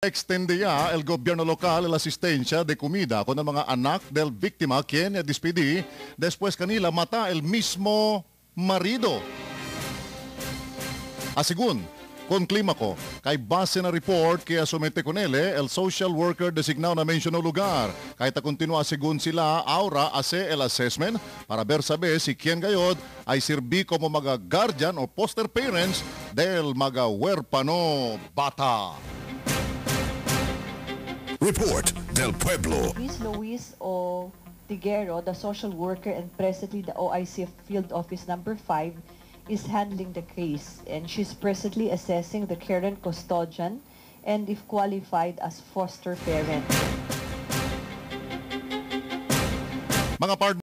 Extende el gobierno local la asistencia de comida con el mga anak del víctima quien despedí después kanila mata el mismo marido. Asigun, con klima ko, kay base na report kaya sumete con ele el social worker designado na menciono lugar. Kahit continua sigun sila aura hace el assessment para ver sabe si quien gayod ay sirbi como mga guardian o foster parents del mga huérfano bata. Report del Pueblo. Luis O. Tiguero, the social worker and presently the OIC Field Office number 5, is handling the case, and she's presently assessing the current custodian and if qualified as foster parent. Mga